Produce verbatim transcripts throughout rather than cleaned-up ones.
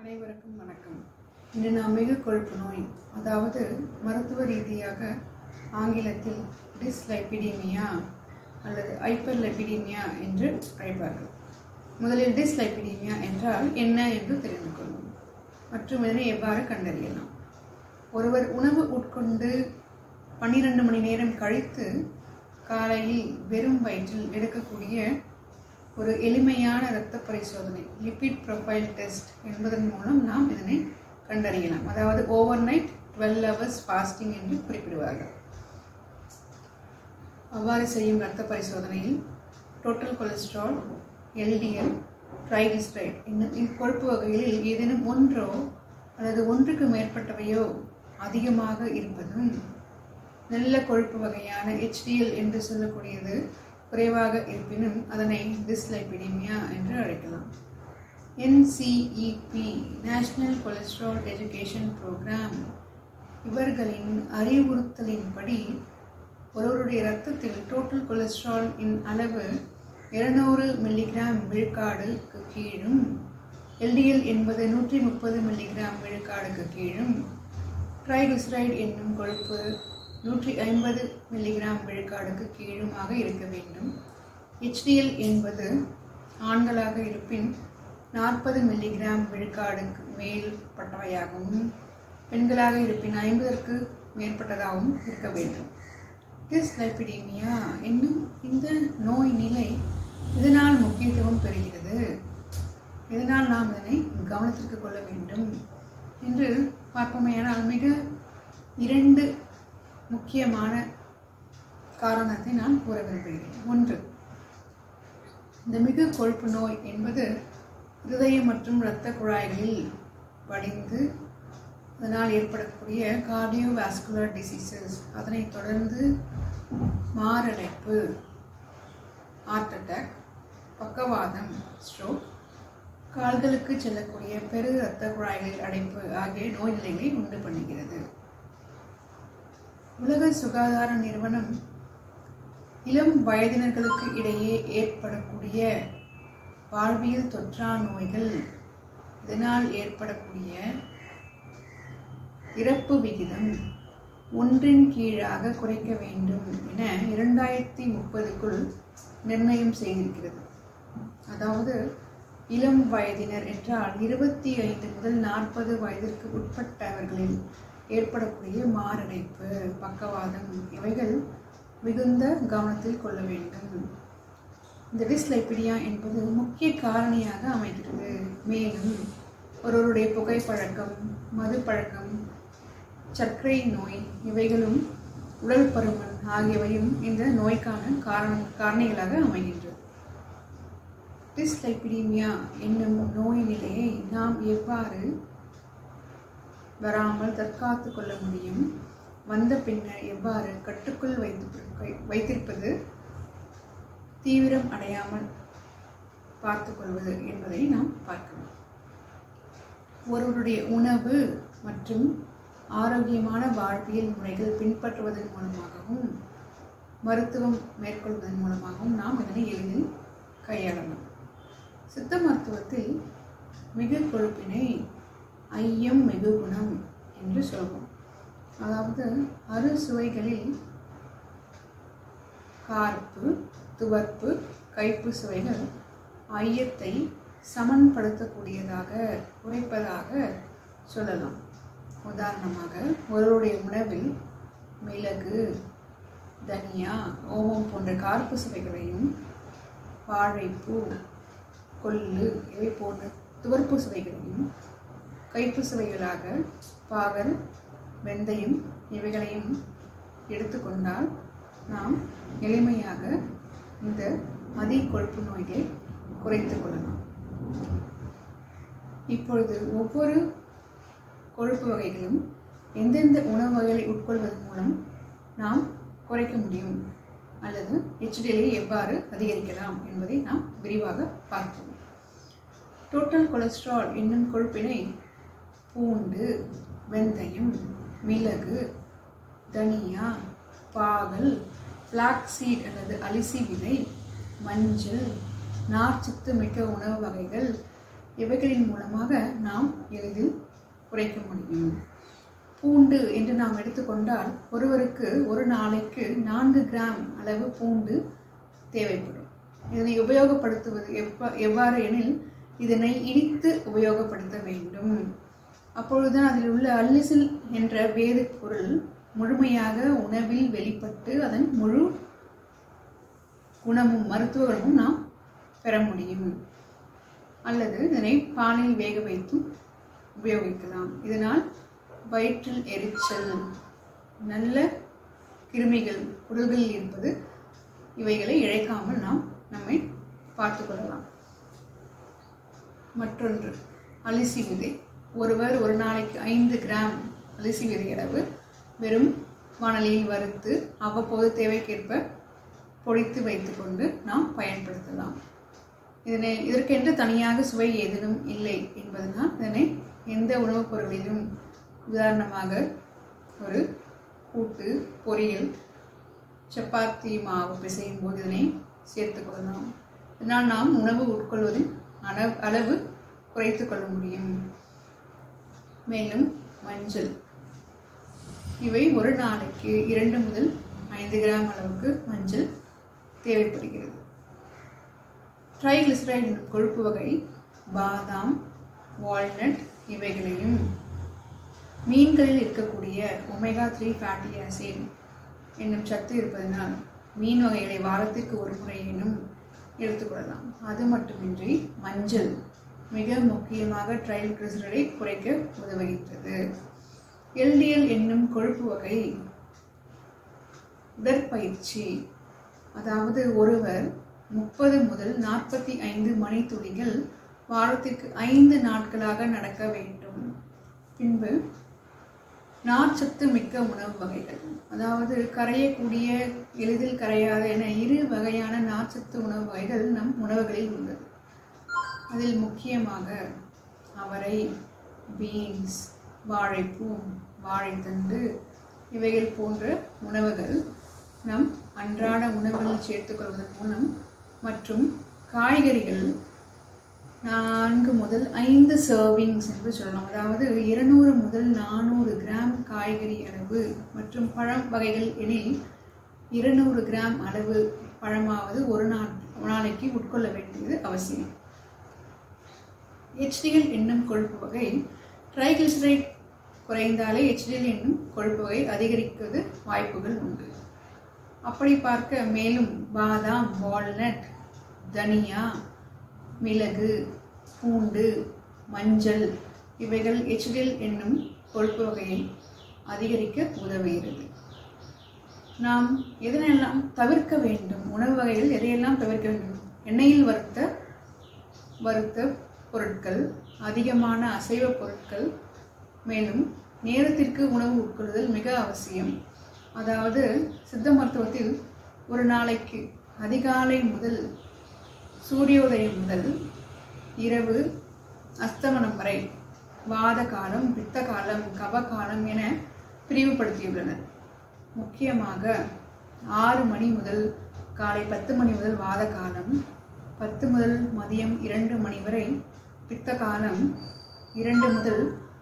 அனைவருக்கும் வணக்கம். இன்று நாம் மிகு கொழுப்பு நோய், அதாவது மருத்துவ ரீதியாக ஆங்கிலத்தில் டிஸ்லைபிடீமியா அல்லது ஹைப்பர்லைபிடீமியா என்று அழைப்பார்கள். முதலில் டிஸ்லைபிடீமியா என்றால் என்ன என்று தெரிந்து கொள்வோம் மற்றும் இதனை எவ்வாறு கண்டறியலாம். ஒருவர் உணவு உட்கொண்டு பன்னிரண்டு மணி நேரம் கழித்து காலையில் வெறும் வயிற்றில் எடுக்கக்கூடிய ஒரு எளிமையான இரத்த பரிசோதனை லிபிட் ப்ரொஃபைல் டெஸ்ட் என்பதன் மூலம் நாம் இதனை கண்டறியலாம். அதாவது overnight twelve hours fasting என்று குறிப்பிடுவார்கள். அவ்வாறு செய்யும் இரத்த பரிசோதனையில் டோட்டல் கொலஸ்ட்ரால், எல்டிஎல், ட்ரைகிளிசரைட் என்னும் இக்கொழுப்பு வகைகளில் ஏதேனும் ஒன்றோ அல்லது ஒன்றுக்கு மேற்பட்டவையோ அதிகமாக இருப்பதும், நல்ல கொழுப்பு வகையான ஹெச்டிஎல் என்று சொல்லக்கூடியது குறைவாக இருப்பினும் அதனை டிஸ்லைபிடீமியா என்று அழைக்கலாம். NCEP National Cholesterol Education Program இவர்களின் அறிவுறுத்தலின்படி ஒருவருடைய இரத்தத்தில் டோட்டல் கொலஸ்ட்ரால் இன் அளவு இருநூறு மில்லிகிராம் விழுக்காடுக்கு கீழும், எல்டிஎல் என்பது நூற்றி முப்பது மில்லிகிராம் விழுக்காடுக்கு கீழும், ட்ரைகிளிசரைடு என்னும் கொழுப்பு நூற்றி ஐம்பது மில்லிகிராம் விழுக்காடுக்கு கீழுமாக இருக்க வேண்டும். ஹெச்டிஎல் என்பது ஆண்களாக இருப்பின் நாற்பது மில்லிகிராம் விழுக்காடுக்கு மேற்பட்டவையாகவும், பெண்களாக இருப்பின் ஐம்பதற்கு மேற்பட்டதாகவும் இருக்க வேண்டும். டிஸ்லைபிடீமியா என்னும் இந்த நோய் நிலை இதனால் முக்கியத்துவம் பெறுகிறது. இதனால் நாம் இதனை கவனத்திற்கு கொள்ள வேண்டும் என்று பார்ப்போமேயானால் மிக இரண்டு முக்கியமான காரணத்தை நான் கூற விரும்புகிறேன். ஒன்று, இந்த மிகு கொழுப்பு நோய் என்பது இருதயம் மற்றும் இரத்த குழாய்களில் வடிந்து அதனால் ஏற்படக்கூடிய கார்டியோவாஸ்குலர் டிசீசஸ், அதனைத் தொடர்ந்து மாரடைப்பு, ஹார்ட் அட்டாக், பக்கவாதம், ஸ்ட்ரோக், கால்களுக்கு செல்லக்கூடிய பெரு இரத்த குழாய்களில் அடைப்பு ஆகிய நோய் நிலைகளை உண்டு பண்ணுகிறது. உலக சுகாதார நிறுவனம் இளம் வயதினர்களுக்கு இடையே ஏற்படக்கூடிய வாழ்வியல் தொற்றா நோய்கள், இதனால் ஏற்படக்கூடிய இறப்பு விகிதம் ஒன்றின் கீழாக குறைக்க வேண்டும் என இரண்டாயிரத்தி முப்பதுக்குள் நிர்ணயம் செய்திருக்கிறது. அதாவது இளம் வயதினர் என்றால் இருபத்தி ஐந்து முதல் நாற்பது வயதிற்கு உட்பட்டவர்களில் ஏற்படக்கூடிய மாரடைப்பு, பக்கவாதம் இவைகள் மிகுந்த கவனத்தில் கொள்ள வேண்டும். இந்த டிஸ்லைபிடியா என்பது முக்கிய காரணியாக அமைகிறது. மேலும் ஒருவருடைய புகைப்பழக்கம், மது பழக்கம், சர்க்கரை நோய் இவைகளும், உடல் பருமன் ஆகியவையும் இந்த நோய்க்கான காரண காரணிகளாக அமைகின்றது. டிஸ்லைபிடீமியா என்னும் நோய் நிலையை நாம் எவ்வாறு வராமல் தற்காத்து கொள்ள முடியும், வந்த பின்னர் எவ்வாறு கட்டுக்குள் வைத்து வைத்திருப்பது, தீவிரம் அடையாமல் பார்த்து கொள்வது என்பதை நாம் பார்க்கலாம். ஒருவருடைய உணவு மற்றும் ஆரோக்கியமான வாழ்வியல் முறைகள் பின்பற்றுவதன் மூலமாகவும் மருத்துவம் மேற்கொள்வதன் மூலமாகவும் நாம் இதனை எளிதில் கையாளலாம். சித்த மருத்துவத்தில் மிகு கொழுப்பினை ஐயம் மிகு குணம் என்று சொல்வோம். அதாவது அறுசுவைகளில் கார்ப்பு, துவர்ப்பு, கைப்பு சுவைகள் ஐயத்தை சமன்படுத்தக்கூடியதாக, குறைப்பதாக சொல்லலாம். உதாரணமாக ஒருவருடைய உணவில் மிளகு, தனியா, ஓமம் போன்ற கார்ப்பு சுவைகளையும், வாழைப்பூ, கொள்ளு இவை போன்ற துவர்ப்பு சுவைகளையும், கைப்பு சுவைகளாக பாகல், வெந்தயம் இவைகளையும் எடுத்துக்கொண்டால் நாம் எளிமையாக இந்த அதி கொழுப்பு நோய்களை குறைத்து கொள்ளலாம். இப்பொழுது ஒவ்வொரு கொழுப்பு வகைகளும் எந்தெந்த உணவு வகைகளை உட்கொள்வதன் மூலம் நாம் குறைக்க முடியும் அல்லது ஹெச்டிஎல்லை எவ்வாறு அதிகரிக்கலாம் என்பதை நாம் விரிவாக பார்ப்போம். டோட்டல் கொலஸ்ட்ரால் என்னும் கொழுப்பினை பூண்டு, வெந்தயம், மிளகு, தனியா, பாகல், ஃப்ளாக்ஸீட் அல்லது அலிசி விதை, மஞ்சள், நார்ச்சத்து மிக்க உணவு வகைகள், இவைகளின் மூலமாக நாம் எளிதில் குறைக்க முடியும். பூண்டு என்று நாம் எடுத்துக்கொண்டால் ஒருவருக்கு ஒரு நாளைக்கு நான்கு கிராம் அளவு பூண்டு தேவைப்படும். இதனை உபயோகப்படுத்துவது எவ்வா எவ்வாறு எனில் இதனை இடித்து உபயோகப்படுத்த வேண்டும். அப்பொழுதுதான் அதில் உள்ள அல்லிசில் என்ற வேறு பொருள் முழுமையாக உணவில் வெளிப்பட்டு அதன் முழு குணமும் மருத்துவ குணமும் நாம் பெற முடியும். அல்லது இதனை பாலில் வேக வைத்தும் உபயோகிக்கலாம். இதனால் வயிற்றில் எரிச்சல், நல்ல கிருமிகள் உடல்களில் இருப்பது இவைகளை இழைக்காமல் நாம் நம்மை பார்த்து கொள்ளலாம். மற்றொன்று அலிசி விதை. ஒருவர் ஒரு நாளைக்கு ஐந்து கிராம் அலிசி விதை அளவு வெறும் வாணலியில் வறுத்து அவ்வப்போது தேவைக்கேற்ப பொடித்து வைத்துக்கொண்டு நாம் பயன்படுத்தலாம். இதனை இதற்கென்று தனியாக சுவை ஏதேனும் இல்லை என்பதனால் இதனை எந்த உணவுப் பொருளிலும், உதாரணமாக ஒரு கூட்டு, பொரியல், சப்பாத்தி மாவு பிசையும் போது இதனை சேர்த்து கொள்ளலாம். இதனால் நாம் உணவு உட்கொள்வதின் அளவு குறைத்து கொள்ள முடியும். மேலும் மஞ்சள், இவை ஒரு நாளைக்கு இரண்டு முதல் ஐந்து கிராம் அளவுக்கு மஞ்சள் தேவைப்படுகிறது. ட்ரைகிளிசரைடு கொழுப்பு வகை பாதாம், வால்நட் இவைகளையும் மீன்களில் இருக்கக்கூடிய ஒமேகா த்ரீ ஃபேட்டி ஆசிட் என்னும் சத்து இருப்பதனால் மீன் வகைகளை வாரத்திற்கு ஒரு முறையினும் எடுத்துக்கொள்ளலாம். அது மட்டுமின்றி மஞ்சள் மிக முக்கியமாக ட்ரைகிளிசரைடை குறைக்க உதவுகின்றது. எல்டிஎல் என்னும் கொழுப்பு வகை உடற்பயிற்சி, அதாவது ஒருவர் முப்பது முதல் நாற்பத்தி ஐந்து மணித்துளிகள் வாரத்திற்கு ஐந்து நாட்களாக நடக்க வேண்டும். பின்பு நார்ச்சத்து மிக்க உணவு வகைகள், அதாவது கரையக்கூடிய, எளிதில் கரையாத என இரு வகையான நார்ச்சத்து உணவு வகைகள் நம் உணவுகளில் உள்ளது. அதில் முக்கியமாக அவரை, பீன்ஸ், வாழைப்பூ, வாழைத்தண்டு இவைகள் போன்ற உணவுகள் நம் அன்றாட உணவுகளில் சேர்த்துக்கொள்வதன் மூலம், மற்றும் காய்கறிகள் நான்கு முதல் ஐந்து சர்விங்ஸ் என்று சொல்லலாம். அதாவது இருநூறு முதல் நானூறு கிராம் காய்கறி அளவு மற்றும் பழம் வகைகள் எனில் இருநூறு கிராம் அளவு பழமாவது ஒரு நாள் நாளைக்கு உட்கொள்ள வேண்டியது அவசியம். ஹெச்டிஎல் என்னும் கொழுப்பு வகை, ட்ரைகிளிசரைட் குறைந்தாலே ஹெச்டிஎல் என்னும் கொழுப்பு வகை அதிகரிக்கிறது வாய்ப்புகள் உண்டு. அப்படி பார்க்க மேலும் பாதாம், வால்நட், தனியா, மிளகு, பூண்டு, மஞ்சள் இவைகள் ஹெச்டிஎல் என்னும் கொழுப்பு வகையை அதிகரிக்க உதவுகிறது. நாம் எதனெல்லாம் தவிர்க்க வேண்டும், உணவு வகைகள் எதையெல்லாம் தவிர்க்க வேண்டும்? எண்ணெயில் வறுத்த வறுத்த பொருட்கள், அதிகமான அசைவ பொருட்கள், மேலும் நேரத்திற்கு உணவு உட்கொள்ளுதல் மிக அவசியம். அதாவது சித்த மருத்துவத்தில் ஒரு நாளைக்கு அதிகாலை முதல் சூரியோதயம் முதல் இரவு அஸ்தமனம் வரை வாத காலம், பித்த காலம், கப காலம் என பிரிவுபடுத்தியுள்ளனர். முக்கியமாக ஆறு மணி முதல் காலை பத்து மணி முதல் வாத காலம், பத்து முதல் மதியம் இரண்டு மணி வரை பித்த காலம், இரண்டு முதல்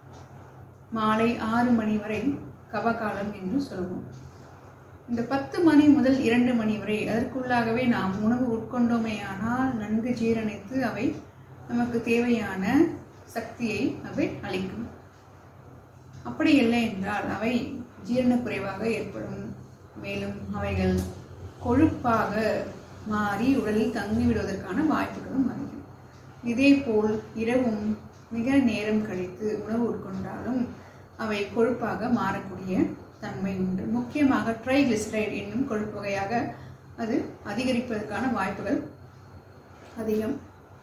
மாலை ஆறு மணி வரை கபகாலம் என்று சொல்வோம். இந்த பத்து மணி முதல் இரண்டு மணி வரை அதற்குள்ளாகவே நாம் உணவு உட்கொண்டோமேயானால் நன்கு ஜீரணித்து அவை நமக்கு தேவையான சக்தியை அவை அளிக்கும். அப்படி இல்லை என்றால் அவை ஜீரண குறைவாக ஏற்படும். மேலும் அவைகள் கொழுப்பாக மாறி உடலில் தங்கிவிடுவதற்கான வாய்ப்புகளும் அதிகம். இதேபோல் இரவும் மிக நேரம் கழித்து உணவு உட்கொண்டாலும் அவை கொழுப்பாக மாறக்கூடிய தன்மை உண்டு. முக்கியமாக ட்ரைகிளிசரைடு என்னும் கொழுப்பு வகையாக அது அதிகரிப்பதற்கான வாய்ப்புகள் அதிகம்.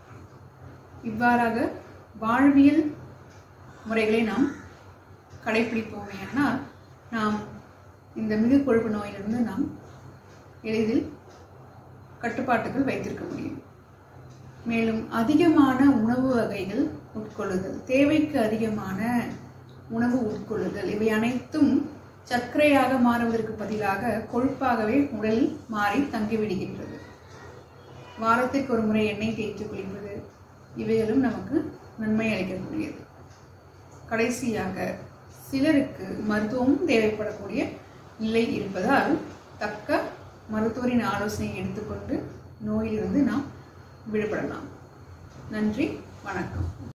இவ்வாறாக வாழ்வியல் முறைகளை நாம் கடைபிடிப்போமேயானால் நாம் இந்த மிகு கொழுப்பு நோயிலிருந்து நாம் எளிதில் கட்டுப்பாட்டுகள் வைத்திருக்க முடியும். மேலும் அதிகமான உணவு வகைகள் உட்கொள்ளுதல், தேவைக்கு அதிகமான உணவு உட்கொள்ளுதல் இவை அனைத்தும் சர்க்கரையாக மாறுவதற்கு பதிலாக கொழுப்பாகவே உடலில் மாறி தங்கிவிடுகின்றது. வாரத்திற்கு ஒரு முறை எண்ணெய் தேய்த்து குளிப்பது இவைகளும் நமக்கு நன்மை அளிக்கக்கூடியது. கடைசியாக சிலருக்கு மருத்துவமும் தேவைப்படக்கூடிய நிலை இருப்பதால் தக்க மருத்துவரின் ஆலோசனை எடுத்துக்கொண்டு நோயிலிருந்து நாம் விடுபடலாம். நன்றி, வணக்கம்.